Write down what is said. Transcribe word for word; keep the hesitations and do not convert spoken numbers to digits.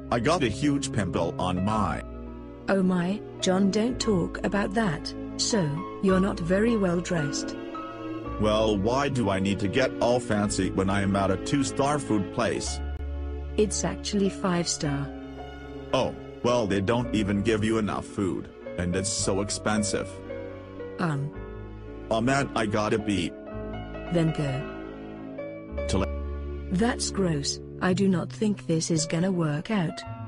I got a huge pimple on my. Oh my, John, don't talk about that. So, you're not very well dressed. Well, why do I need to get all fancy when I am at a two-star food place? It's actually five-star. Oh, well, they don't even give you enough food, and it's so expensive. Um. Oh man, I gotta be. Then go. To That's gross. I do not think this is gonna work out.